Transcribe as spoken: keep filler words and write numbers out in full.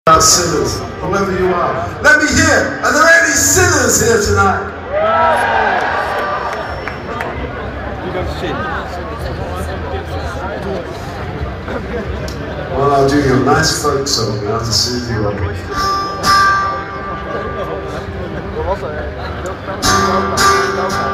About sinners, whoever you are. Let me hear, are there any sinners here tonight? Well, I'll do you a nice folk song now to soothe you up.